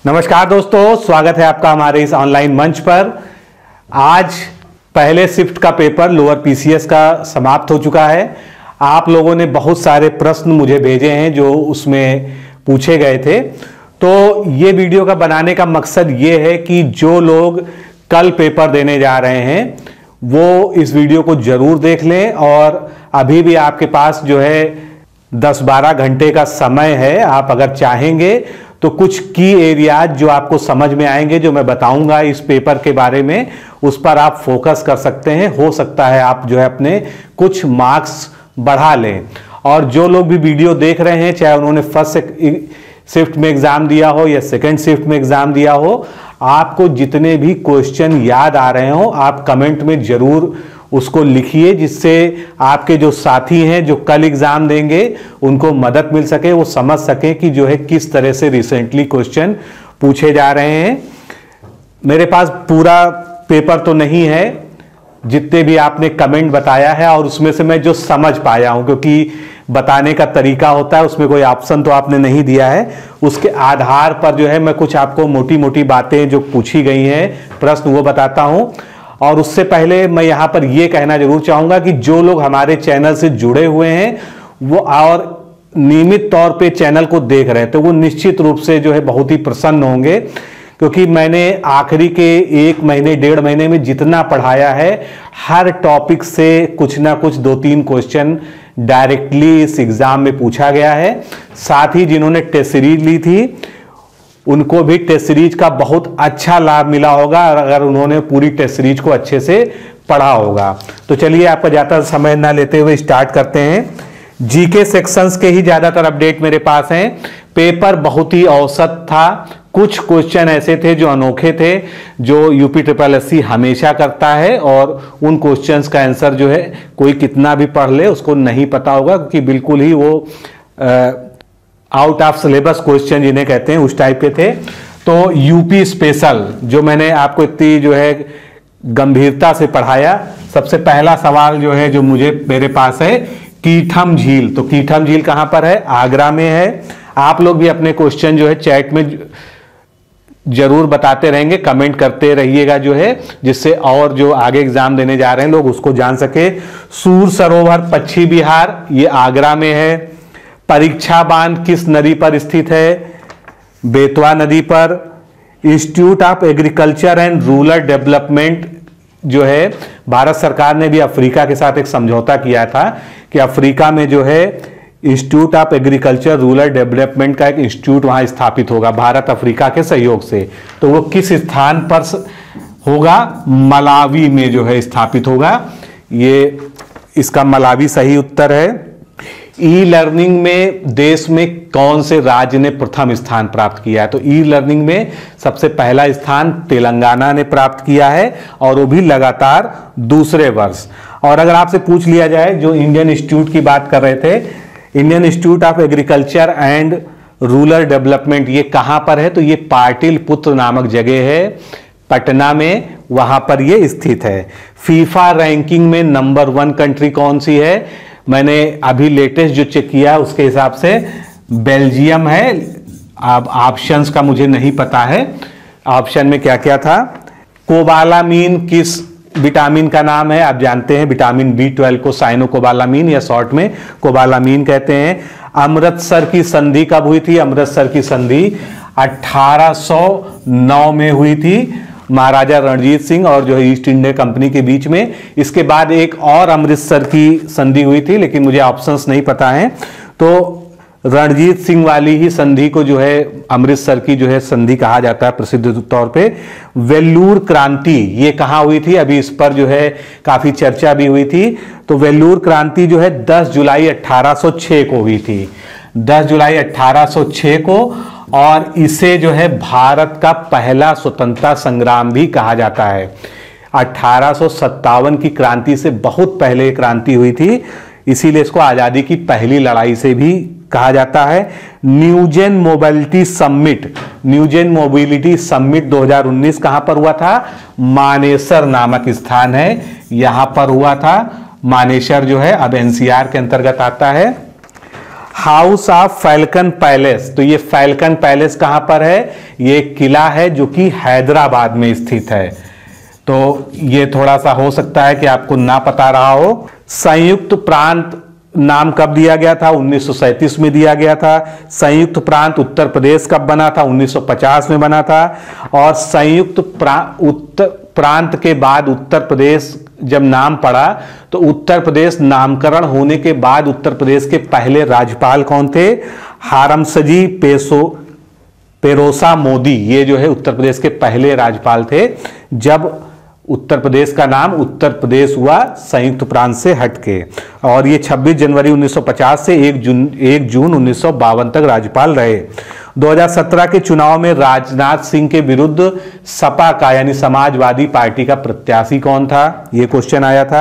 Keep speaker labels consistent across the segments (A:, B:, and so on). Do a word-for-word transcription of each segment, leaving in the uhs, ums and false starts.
A: नमस्कार दोस्तों, स्वागत है आपका हमारे इस ऑनलाइन मंच पर। आज पहले शिफ्ट का पेपर लोअर पीसीएस का समाप्त हो चुका है। आप लोगों ने बहुत सारे प्रश्न मुझे भेजे हैं जो उसमें पूछे गए थे। तो ये वीडियो का बनाने का मकसद ये है कि जो लोग कल पेपर देने जा रहे हैं वो इस वीडियो को जरूर देख लें। और अभी भी आपके पास जो है दस बारह घंटे का समय है। आप अगर चाहेंगे तो कुछ की एरियाज जो आपको समझ में आएंगे, जो मैं बताऊंगा इस पेपर के बारे में, उस पर आप फोकस कर सकते हैं। हो सकता है आप जो है अपने कुछ मार्क्स बढ़ा लें। और जो लोग भी वीडियो देख रहे हैं, चाहे उन्होंने फर्स्ट शिफ्ट में एग्जाम दिया हो या सेकंड शिफ्ट में एग्जाम दिया हो, आपको जितने भी क्वेश्चन याद आ रहे हो आप कमेंट में जरूर उसको लिखिए, जिससे आपके जो साथी हैं जो कल एग्जाम देंगे उनको मदद मिल सके, वो समझ सके कि जो है किस तरह से रिसेंटली क्वेश्चन पूछे जा रहे हैं। मेरे पास पूरा पेपर तो नहीं है, जितने भी आपने कमेंट बताया है और उसमें से मैं जो समझ पाया हूं, क्योंकि बताने का तरीका होता है, उसमें कोई ऑप्शन तो आपने नहीं दिया है, उसके आधार पर जो है मैं कुछ आपको मोटी मोटी बातें जो पूछी गई हैं प्रश्न वो बताता हूं। और उससे पहले मैं यहां पर यह कहना जरूर चाहूंगा कि जो लोग हमारे चैनल से जुड़े हुए हैं वो और नियमित तौर पे चैनल को देख रहे हैं तो वो निश्चित रूप से जो है बहुत ही प्रसन्न होंगे, क्योंकि मैंने आखिरी के एक महीने डेढ़ महीने में जितना पढ़ाया है, हर टॉपिक से कुछ ना कुछ दो तीन क्वेश्चन डायरेक्टली इस एग्जाम में पूछा गया है। साथ ही जिन्होंने टेस्ट सीरीज ली थी उनको भी टेस्ट सीरीज का बहुत अच्छा लाभ मिला होगा, अगर उन्होंने पूरी टेस्ट सीरीज को अच्छे से पढ़ा होगा। तो चलिए आपका ज्यादा समय ना लेते हुए स्टार्ट करते हैं। जीके सेक्शंस के ही ज्यादातर अपडेट मेरे पास हैं। पेपर बहुत ही औसत था, कुछ क्वेश्चन ऐसे थे जो अनोखे थे, जो यूपी ट्रिपल एस सी हमेशा करता है, और उन क्वेश्चंस का आंसर जो है कोई कितना भी पढ़ ले उसको नहीं पता होगा, क्योंकि बिल्कुल ही वो आ, आउट ऑफ सिलेबस क्वेश्चन जिन्हें कहते हैं उस टाइप के थे। तो यूपी स्पेशल जो मैंने आपको इतनी जो है गंभीरता से पढ़ाया, सबसे पहला सवाल जो है जो मुझे मेरे पास है, कीठम झील। तो कीठम झील कहां पर है? आगरा में है। आप लोग भी अपने क्वेश्चन जो है चैट में जरूर बताते रहेंगे, कमेंट करते रहिएगा जो है, जिससे और जो आगे एग्जाम देने जा रहे हैं लोग उसको जान सके। सूर सरोवर पश्चिम बिहार, ये आगरा में है। परीक्षा बांध किस नदी पर स्थित है? बेतवा नदी पर। Institute of agriculture and rural development जो है, भारत सरकार ने भी अफ्रीका के साथ एक समझौता किया था कि अफ्रीका में जो है institute of agriculture rural development का एक इंस्टीट्यूट वहां स्थापित होगा भारत अफ्रीका के सहयोग से। तो वो किस स्थान पर होगा? मलावी में जो है स्थापित होगा। ये इसका मलावी सही उत्तर है। ई लर्निंग में देश में कौन से राज्य ने प्रथम स्थान प्राप्त किया है? तो ई लर्निंग में सबसे पहला स्थान तेलंगाना ने प्राप्त किया है, और वो भी लगातार दूसरे वर्ष। और अगर आपसे पूछ लिया जाए, जो इंडियन इंस्टीट्यूट की बात कर रहे थे, Indian institute of agriculture and rural development, ये कहां पर है? तो ये पाटिलपुत्र नामक जगह है पटना में, वहां पर ये स्थित है। फीफा रैंकिंग में नंबर वन कंट्री कौन सी है? मैंने अभी लेटेस्ट जो चेक किया उसके हिसाब से बेल्जियम है। अब ऑप्शंस का मुझे नहीं पता है, ऑप्शन में क्या क्या था। कोबालामीन किस विटामिन का नाम है? आप जानते हैं विटामिन बी ट्वेल्व को साइनोकोबालामीन या शॉर्ट में कोबालामीन कहते हैं। अमृतसर की संधि कब हुई थी? अमृतसर की संधि अठारह सौ नौ में हुई थी, महाराजा रणजीत सिंह और जो है ईस्ट इंडिया कंपनी के बीच में। इसके बाद एक और अमृतसर की संधि हुई थी, लेकिन मुझे ऑप्शंस नहीं पता है। तो रणजीत सिंह वाली ही संधि को जो है अमृतसर की जो है संधि कहा जाता है प्रसिद्ध तौर पे। वेल्लूर क्रांति ये कहां हुई थी? अभी इस पर जो है काफी चर्चा भी हुई थी। तो वेल्लूर क्रांति जो है दस जुलाई अठारह सौ छह को हुई थी, दस जुलाई अठारह सौ छह को। और इसे जो है भारत का पहला स्वतंत्रता संग्राम भी कहा जाता है। अठारह सौ सत्तावन की क्रांति से बहुत पहले क्रांति हुई थी, इसीलिए इसको आजादी की पहली लड़ाई से भी कहा जाता है। NewGen mobility summit, NewGen mobility summit दो हज़ार उन्नीस कहां पर हुआ था? मानेसर नामक स्थान है, यहां पर हुआ था। मानेसर जो है अब एनसीआर के अंतर्गत आता है। हाउस ऑफ फैल्कन पैलेस, तो ये फैल्कन पैलेस कहां पर है? ये किला है जो कि हैदराबाद में स्थित है। तो ये थोड़ा सा हो सकता है कि आपको ना पता रहा हो। संयुक्त प्रांत नाम कब दिया गया था? उन्नीस सौ सैंतीस में दिया गया था। संयुक्त प्रांत उत्तर प्रदेश कब बना था? उन्नीस सौ पचास में बना था। और संयुक्त उत्तर प्रांत के बाद उत्तर प्रदेश जब नाम पड़ा तो उत्तर प्रदेश नामकरण होने के बाद उत्तर प्रदेश के पहले राज्यपाल कौन थे? हारमसजी पेसो पेरोसा मोदी, ये जो है उत्तर प्रदेश के पहले राज्यपाल थे जब उत्तर प्रदेश का नाम उत्तर प्रदेश हुआ संयुक्त प्रांत से हटके। और ये छब्बीस जनवरी उन्नीस सौ पचास से एक जून एक जून उन्नीस सौ बावन तक राज्यपाल रहे। दो हज़ार सत्रह के चुनाव में राजनाथ सिंह के विरुद्ध सपा का यानी समाजवादी पार्टी का प्रत्याशी कौन था? ये क्वेश्चन आया था।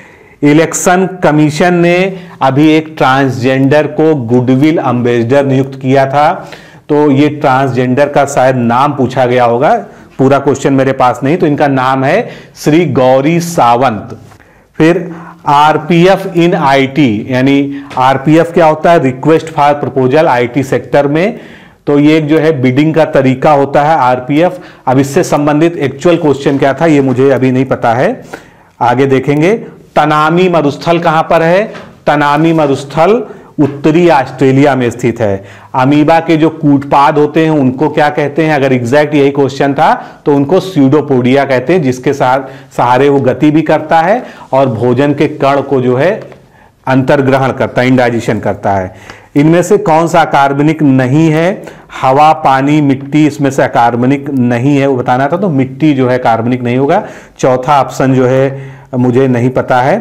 A: इलेक्शन कमीशन ने अभी एक ट्रांसजेंडर को गुडविल एम्बेसडर नियुक्त किया था, तो ये ट्रांसजेंडर का शायद नाम पूछा गया होगा, पूरा क्वेश्चन मेरे पास नहीं, तो इनका नाम है श्री गौरी सावंत। फिर आरपीएफ इन आईटी, यानी आरपीएफ क्या होता है? Request for proposal IT sector में, तो ये जो है बिडिंग का तरीका होता है आरपीएफ। अब इससे संबंधित एक्चुअल क्वेश्चन क्या था ये मुझे अभी नहीं पता है, आगे देखेंगे। तनामी मरुस्थल कहां पर है? तनामी मरुस्थल उत्तरी ऑस्ट्रेलिया में स्थित है। अमीबा के जो कूटपाद होते हैं उनको क्या कहते हैं? अगर एग्जैक्ट यही क्वेश्चन था तो उनको स्यूडोपोडिया कहते हैं, जिसके सहारे वो गति भी करता है और भोजन के कण को जो है अंतर्ग्रहण करता है, इंडाइजेशन करता है। इनमें से कौन सा अकार्बनिक नहीं है? हवा, पानी, मिट्टी, इसमें से अकार्बनिक नहीं है वो बताना था, तो मिट्टी जो है कार्बनिक नहीं होगा। चौथा ऑप्शन जो है मुझे नहीं पता है।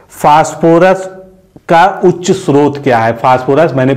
A: फास्फोरस का उच्च स्रोत क्या है? फास्फोरस मैंने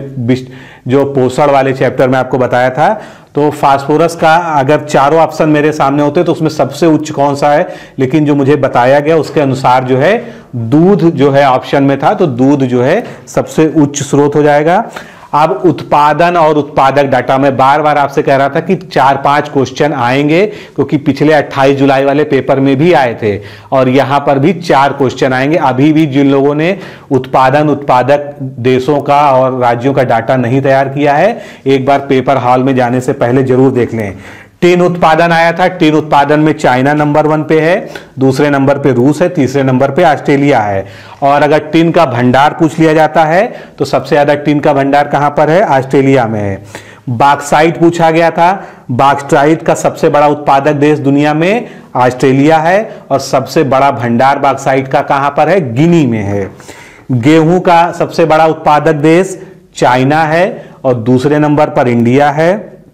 A: जो पोषण वाले चैप्टर में आपको बताया था, तो फास्फोरस का अगर चारों ऑप्शन मेरे सामने होते तो उसमें सबसे उच्च कौन सा है, लेकिन जो मुझे बताया गया उसके अनुसार जो है दूध जो है ऑप्शन में था, तो दूध जो है सबसे उच्च स्रोत हो जाएगा। अब उत्पादन और उत्पादक डाटा, मैं बार बार आपसे कह रहा था कि चार पांच क्वेश्चन आएंगे, क्योंकि पिछले अट्ठाईस जुलाई वाले पेपर में भी आए थे और यहां पर भी चार क्वेश्चन आएंगे। अभी भी जिन लोगों ने उत्पादन उत्पादक देशों का और राज्यों का डाटा नहीं तैयार किया है, एक बार पेपर हॉल में जाने से पहले जरूर देख लें। टीन उत्पादन आया था, टीन उत्पादन में चाइना नंबर वन पे है, दूसरे नंबर पे रूस है, तीसरे नंबर पे ऑस्ट्रेलिया है। और अगर टीन का भंडार पूछ लिया जाता है तो सबसे ज्यादा टीन का भंडार कहां पर है? ऑस्ट्रेलिया में है। बॉक्साइट पूछा गया था, बॉक्साइट का सबसे बड़ा उत्पादक देश दुनिया में ऑस्ट्रेलिया है और सबसे बड़ा भंडार बॉक्साइट का कहां पर है? गिनी में है। गेहूं का सबसे बड़ा उत्पादक देश चाइना है और दूसरे नंबर पर इंडिया है।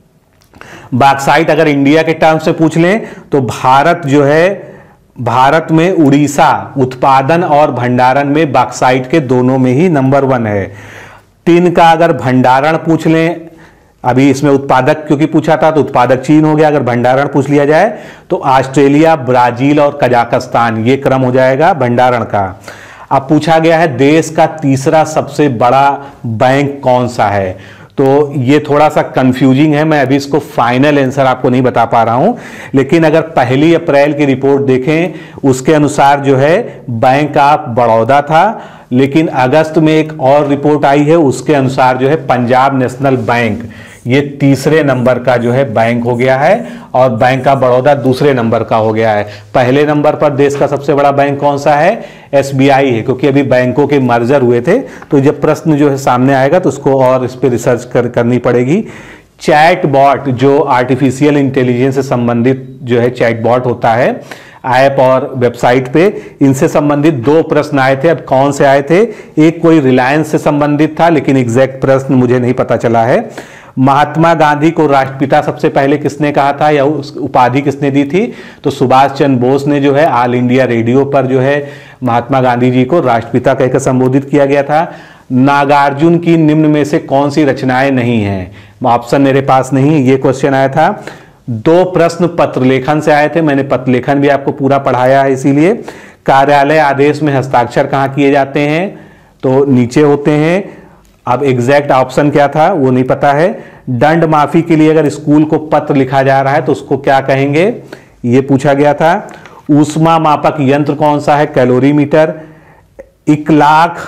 A: बॉक्साइट अगर इंडिया के टर्म से पूछ लें तो भारत जो है, भारत में उड़ीसा उत्पादन और भंडारण में बॉक्साइट के दोनों में ही नंबर वन है। टिन का अगर भंडारण पूछ लें, अभी इसमें उत्पादक क्योंकि पूछा था तो उत्पादक चीन हो गया, अगर भंडारण पूछ लिया जाए तो ऑस्ट्रेलिया, ब्राजील और कजाकिस्तान, ये क्रम हो जाएगा भंडारण का। अब पूछा गया है देश का तीसरा सबसे बड़ा बैंक कौन सा है, तो ये थोड़ा सा कंफ्यूजिंग है, मैं अभी इसको फाइनल आंसर आपको नहीं बता पा रहा हूं, लेकिन अगर पहली अप्रैल की रिपोर्ट देखें उसके अनुसार जो है बैंक ऑफ बड़ौदा था, लेकिन अगस्त में एक और रिपोर्ट आई है उसके अनुसार जो है पंजाब नेशनल बैंक ये तीसरे नंबर का जो है बैंक हो गया है और बैंक ऑफ बड़ौदा दूसरे नंबर का हो गया है। पहले नंबर पर देश का सबसे बड़ा बैंक कौन सा है? एसबीआई है, क्योंकि अभी बैंकों के मर्जर हुए थे, तो जब प्रश्न जो है सामने आएगा तो उसको और इस पर रिसर्च कर, करनी पड़ेगी। चैट बॉट जो आर्टिफिशियल इंटेलिजेंस से संबंधित जो है चैट बॉट होता है ऐप और वेबसाइट पे, इनसे संबंधित दो प्रश्न आए थे। अब कौन से आए थे? एक कोई रिलायंस से संबंधित था, लेकिन एग्जैक्ट प्रश्न मुझे नहीं पता चला है। महात्मा गांधी को राष्ट्रपिता सबसे पहले किसने कहा था या उस उपाधि किसने दी थी? तो सुभाष चंद्र बोस ने जो है ऑल इंडिया रेडियो पर जो है महात्मा गांधी जी को राष्ट्रपिता कहकर संबोधित किया गया था। नागार्जुन की निम्न में से कौन सी रचनाएं नहीं हैं? ऑप्शन मेरे पास नहीं है, ये क्वेश्चन आया था। दो प्रश्न पत्र लेखन से आए थे, मैंने पत्र लेखन भी आपको पूरा पढ़ाया है, इसीलिए कार्यालय आदेश में हस्ताक्षर कहाँ किए जाते हैं? तो नीचे होते हैं। अब एग्जैक्ट ऑप्शन क्या था वो नहीं पता है। दंड माफी के लिए अगर स्कूल को पत्र लिखा जा रहा है तो उसको क्या कहेंगे, ये पूछा गया था। ऊष्मा मापक यंत्र कौन सा है? कैलोरीमीटर। इकलाख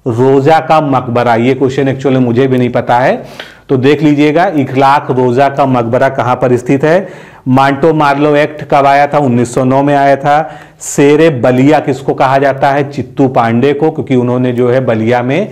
A: रोजा का मकबरा, ये क्वेश्चन एक्चुअली मुझे भी नहीं पता है, तो देख लीजिएगा। इखलाक रोजा का मकबरा कहां पर स्थित है? मांटो मार्लो एक्ट कब आया था? उन्नीस सौ नौ में आया था। शेरे बलिया किसको कहा जाता है? चित्तू पांडे को, क्योंकि उन्होंने जो है बलिया में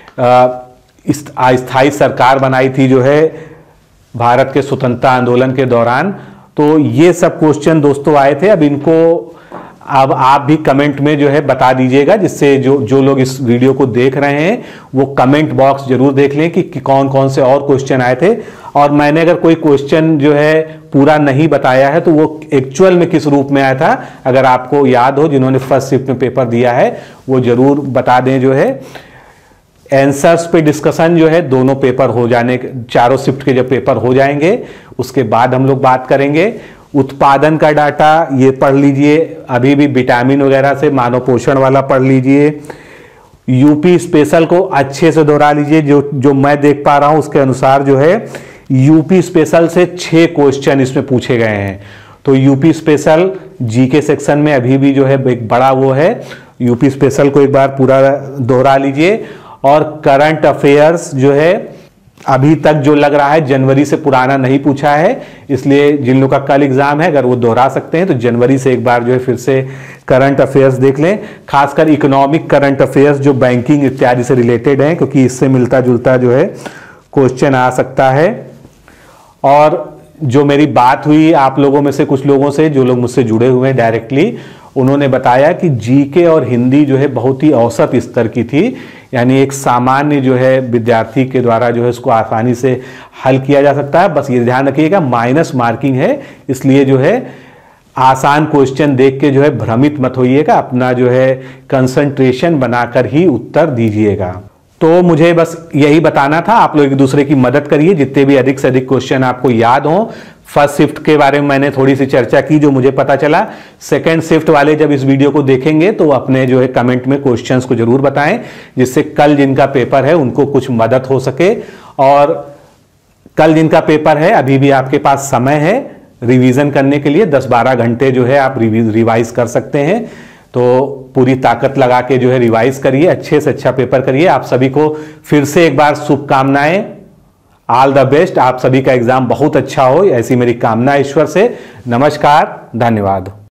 A: अस्थायी सरकार बनाई थी जो है भारत के स्वतंत्रता आंदोलन के दौरान। तो ये सब क्वेश्चन दोस्तों आए थे। अब इनको अब आप भी कमेंट में जो है बता दीजिएगा, जिससे जो जो लोग इस वीडियो को देख रहे हैं वो कमेंट बॉक्स जरूर देख लें कि, कि कौन कौन से और क्वेश्चन आए थे। और मैंने अगर कोई क्वेश्चन जो है पूरा नहीं बताया है तो वो एक्चुअल में किस रूप में आया था, अगर आपको याद हो, जिन्होंने फर्स्ट शिफ्ट में पेपर दिया है वो जरूर बता दें। जो है आंसर्स पे डिस्कशन जो है दोनों पेपर हो जाने, चारों शिफ्ट के जब पेपर हो जाएंगे उसके बाद हम लोग बात करेंगे। उत्पादन का डाटा ये पढ़ लीजिए, अभी भी विटामिन वगैरह से मानव पोषण वाला पढ़ लीजिए। यूपी स्पेशल को अच्छे से दोहरा लीजिए, जो जो मैं देख पा रहा हूं उसके अनुसार जो है यूपी स्पेशल से छह क्वेश्चन इसमें पूछे गए हैं। तो यूपी स्पेशल जीके सेक्शन में अभी भी जो है एक बड़ा वो है, यूपी स्पेशल को एक बार पूरा दोहरा लीजिए। और करंट अफेयर्स जो है अभी तक जो लग रहा है जनवरी से पुराना नहीं पूछा है, इसलिए जिन लोग का कल एग्जाम है अगर वो दोहरा सकते हैं तो जनवरी से एक बार जो है फिर से करंट अफेयर्स देख लें। खासकर इकोनॉमिक करंट अफेयर्स जो बैंकिंग इत्यादि से रिलेटेड है, क्योंकि इससे मिलता जुलता जो है क्वेश्चन आ सकता है। और जो मेरी बात हुई आप लोगों में से कुछ लोगों से, जो लोग मुझसे जुड़े हुए हैं डायरेक्टली, उन्होंने बताया कि जीके और हिंदी जो है बहुत ही औसत स्तर की थी, यानी एक सामान्य जो है विद्यार्थी के द्वारा जो है उसको आसानी से हल किया जा सकता है। बस ये ध्यान रखिएगा माइनस मार्किंग है, इसलिए जो है आसान क्वेश्चन देख के जो है भ्रमित मत होइएगा, अपना जो है कंसंट्रेशन बनाकर ही उत्तर दीजिएगा। तो मुझे बस यही बताना था, आप लोग एक दूसरे की मदद करिए, जितने भी अधिक से अधिक क्वेश्चन आपको याद हों। फर्स्ट शिफ्ट के बारे में मैंने थोड़ी सी चर्चा की जो मुझे पता चला। सेकंड शिफ्ट वाले जब इस वीडियो को देखेंगे तो अपने जो है कमेंट में क्वेश्चंस को जरूर बताएं, जिससे कल जिनका पेपर है उनको कुछ मदद हो सके। और कल जिनका पेपर है अभी भी आपके पास समय है रिवीजन करने के लिए, दस बारह घंटे जो है आप रिवाइज कर सकते हैं। तो पूरी ताकत लगा के जो है रिवाइज करिए, अच्छे से अच्छा पेपर करिए। आप सभी को फिर से एक बार शुभकामनाएं, ऑल द बेस्ट। आप सभी का एग्जाम बहुत अच्छा हो, ऐसी मेरी कामना ईश्वर से। नमस्कार, धन्यवाद।